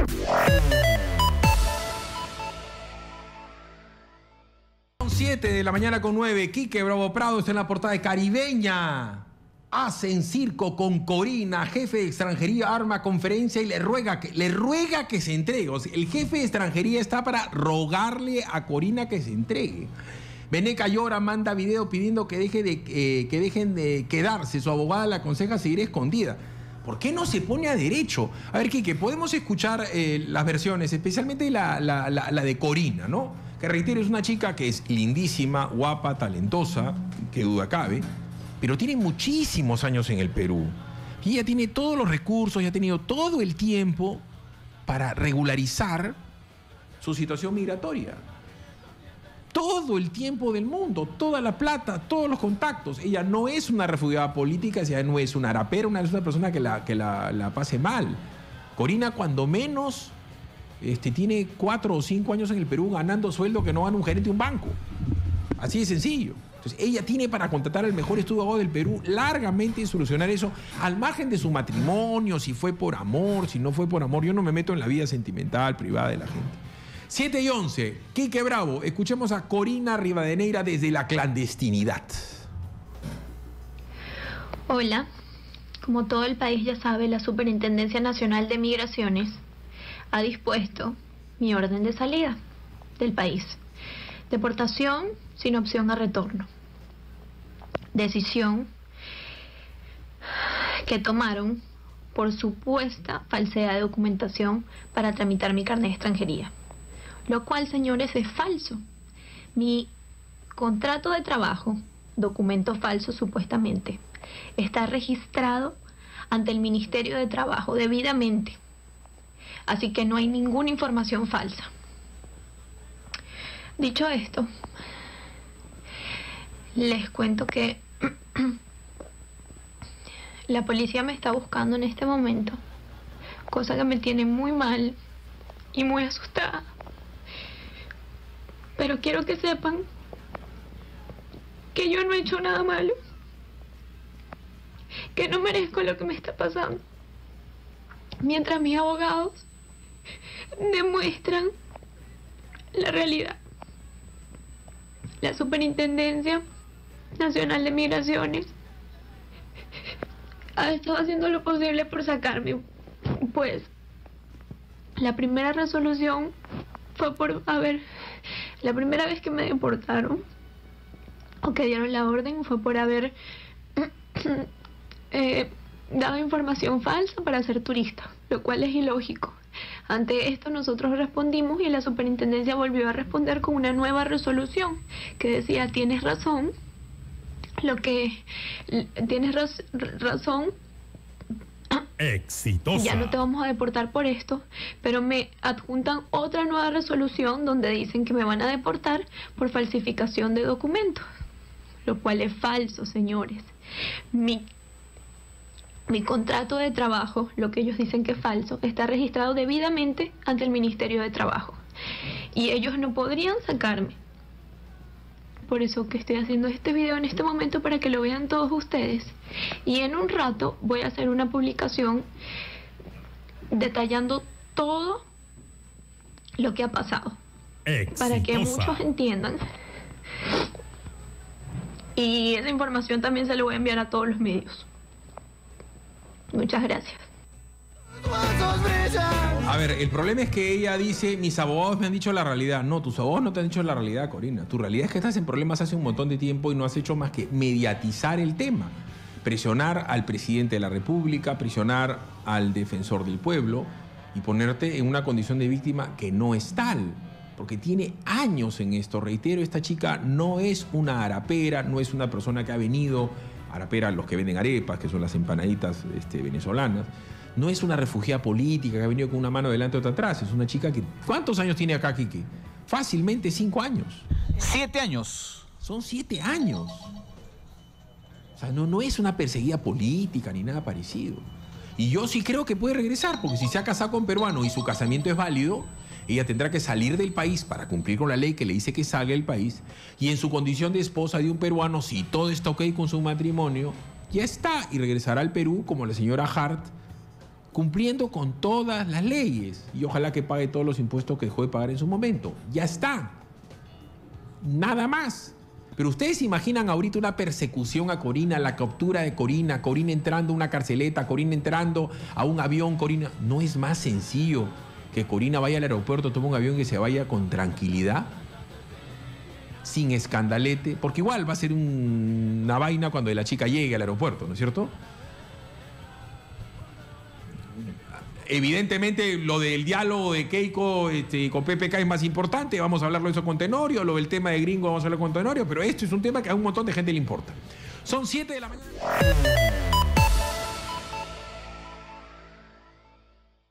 Son 7:09. Quique Bravo Prado está en la portada de Caribeña. Hacen circo con Corina, jefe de extranjería arma conferencia y le ruega que se entregue. O sea, el jefe de extranjería está para rogarle a Corina que se entregue. Veneca llora, manda video pidiendo que dejen de quedarse. Su abogada le aconseja seguir escondida. ¿Por qué no se pone a derecho? A ver, Quique, podemos escuchar las versiones, especialmente la de Corina, ¿no? Que reitero, es una chica que es lindísima, guapa, talentosa, que duda cabe, pero tiene muchísimos años en el Perú. Y ella tiene todos los recursos, ya ha tenido todo el tiempo para regularizar su situación migratoria. Todo el tiempo del mundo, toda la plata, todos los contactos. Ella no es una refugiada política, ella no es una rapera, es una persona que la pase mal. Corina, cuando menos, tiene 4 o 5 años en el Perú ganando sueldo que no gana un gerente de un banco. Así de sencillo. Entonces, ella tiene para contratar al mejor estudio de abogado del Perú largamente y solucionar eso, al margen de su matrimonio, si fue por amor, si no fue por amor. Yo no me meto en la vida sentimental, privada de la gente. 7:11, Quique Bravo. Escuchemos a Corina Rivadeneira desde la clandestinidad. Hola, como todo el país ya sabe, la Superintendencia Nacional de Migraciones ha dispuesto mi orden de salida del país. Deportación sin opción a retorno. Decisión que tomaron por supuesta falsedad de documentación para tramitar mi carnet de extranjería. Lo cual, señores, es falso. Mi contrato de trabajo, documento falso supuestamente, está registrado ante el Ministerio de Trabajo debidamente. Así que no hay ninguna información falsa. Dicho esto, les cuento que la policía me está buscando en este momento, cosa que me tiene muy mal y muy asustada. Pero quiero que sepan que yo no he hecho nada malo, que no merezco lo que me está pasando. Mientras mis abogados demuestran la realidad. La Superintendencia Nacional de Migraciones ha estado haciendo lo posible por sacarme. Pues la primera resolución fue por la primera vez que me deportaron o que dieron la orden fue por haber dado información falsa para ser turista, lo cual es ilógico. Ante esto nosotros respondimos y la superintendencia volvió a responder con una nueva resolución que decía: tienes razón, razón, exitosa. Ya no te vamos a deportar por esto, pero me adjuntan otra nueva resolución donde dicen que me van a deportar por falsificación de documentos, lo cual es falso, señores. Mi contrato de trabajo, lo que ellos dicen que es falso, está registrado debidamente ante el Ministerio de Trabajo y ellos no podrían sacarme. Por eso que estoy haciendo este video en este momento, para que lo vean todos ustedes. Y en un rato voy a hacer una publicación detallando todo lo que ha pasado. Exitosa. Para que muchos entiendan. Y esa información también se la voy a enviar a todos los medios. Muchas gracias. A ver, el problema es que ella dice: mis abogados me han dicho la realidad. No, tus abogados no te han dicho la realidad, Corina. Tu realidad es que estás en problemas hace un montón de tiempo y no has hecho más que mediatizar el tema. Presionar al presidente de la República, presionar al defensor del pueblo y ponerte en una condición de víctima que no es tal. Porque tiene años en esto. Reitero, esta chica no es una arapera, no es una persona que ha venido... Arapera, los que venden arepas, que son las empanaditas venezolanas. No es una refugiada política que ha venido con una mano delante y otra atrás. Es una chica que... ¿Cuántos años tiene acá, Quique? Fácilmente 5 años. 7 años. Son 7 años. O sea, no es una perseguida política ni nada parecido. Y yo sí creo que puede regresar, porque si se ha casado con peruano y su casamiento es válido, ella tendrá que salir del país para cumplir con la ley que le dice que salga del país. Y en su condición de esposa de un peruano, si todo está ok con su matrimonio, ya está. Y regresará al Perú como la señora Hart, cumpliendo con todas las leyes. Y ojalá que pague todos los impuestos que dejó de pagar en su momento. Ya está. Nada más. Pero ustedes se imaginan ahorita una persecución a Corina, la captura de Corina, Corina entrando a una carceleta, Corina entrando a un avión, Corina... ¿No es más sencillo que Corina vaya al aeropuerto, tome un avión y se vaya con tranquilidad? Sin escandalete, porque igual va a ser una vaina cuando la chica llegue al aeropuerto, ¿no es cierto? Evidentemente lo del diálogo de Keiko con PPK es más importante, vamos a hablarlo de eso con Tenorio, lo del tema de Gringo vamos a hablar con Tenorio, pero esto es un tema que a un montón de gente le importa. Son 7 de la mañana.